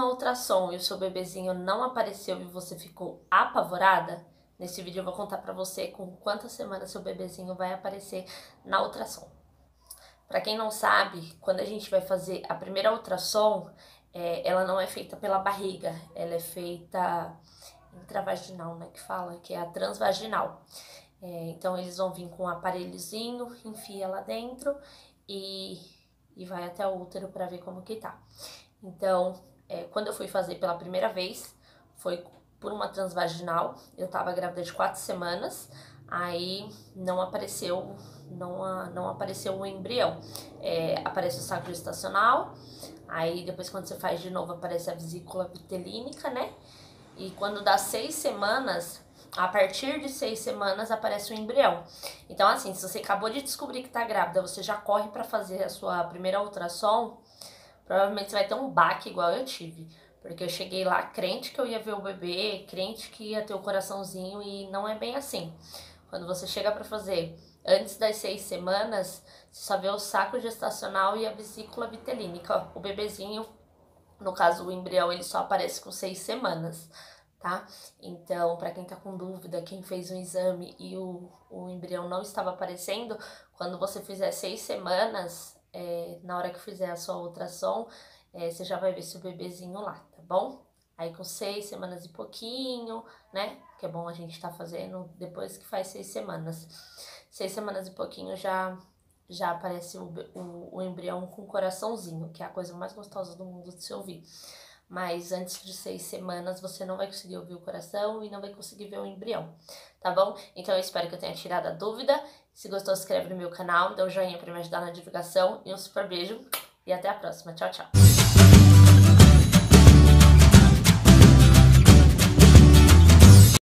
ultrassom e o seu bebezinho não apareceu e você ficou apavorada, nesse vídeo eu vou contar pra você com quantas semanas seu bebezinho vai aparecer na ultrassom. Pra quem não sabe, quando a gente vai fazer a primeira ultrassom, ela não é feita pela barriga, ela é feita intravaginal, né, que fala, que é a transvaginal. Então eles vão vir com um aparelhozinho, enfia lá dentro e vai até o útero pra ver como que tá. Então, quando eu fui fazer pela primeira vez, foi por uma transvaginal, eu tava grávida de 4 semanas, aí não apareceu o embrião. Aparece o saco gestacional, aí depois quando você faz de novo aparece a vesícula vitelínica, né? E quando dá 6 semanas, a partir de 6 semanas aparece o embrião. Então assim, se você acabou de descobrir que tá grávida, você já corre pra fazer a sua primeira ultrassom, provavelmente você vai ter um baque igual eu tive. Porque eu cheguei lá crente que eu ia ver o bebê, crente que ia ter o coraçãozinho e não é bem assim. Quando você chega pra fazer antes das 6 semanas, você só vê o saco gestacional e a vesícula vitelínica. O bebezinho, no caso o embrião, ele só aparece com 6 semanas, tá? Então, pra quem tá com dúvida, quem fez um exame e o embrião não estava aparecendo, quando você fizer 6 semanas, na hora que fizer a sua ultrassom, você já vai ver seu bebezinho lá, tá bom? Aí com 6 semanas e pouquinho, né? Que é bom a gente tá fazendo depois que faz 6 semanas. 6 semanas e pouquinho já aparece o embrião com coraçãozinho, que é a coisa mais gostosa do mundo de se ouvir. Mas antes de 6 semanas você não vai conseguir ouvir o coração e não vai conseguir ver o embrião, tá bom? Então eu espero que eu tenha tirado a dúvida. Se gostou, se inscreve no meu canal, dá um joinha pra me ajudar na divulgação e um super beijo e até a próxima. Tchau, tchau!